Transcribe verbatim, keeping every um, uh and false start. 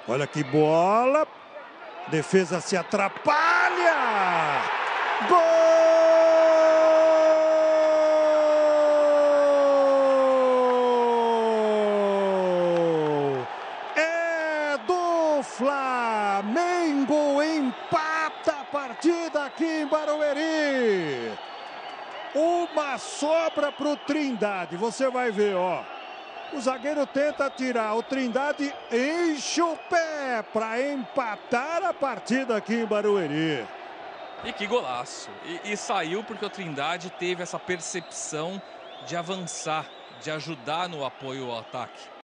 Olha que bola. Defesa se atrapalha. Gol! É do Flamengo. Empata a partida aqui em Barueri. Uma sobra para o Trindade. Você vai ver, ó. O zagueiro tenta tirar, o Trindade enche o pé para empatar a partida aqui em Barueri. E que golaço! E, e saiu porque o Trindade teve essa percepção de avançar, de ajudar no apoio ao ataque.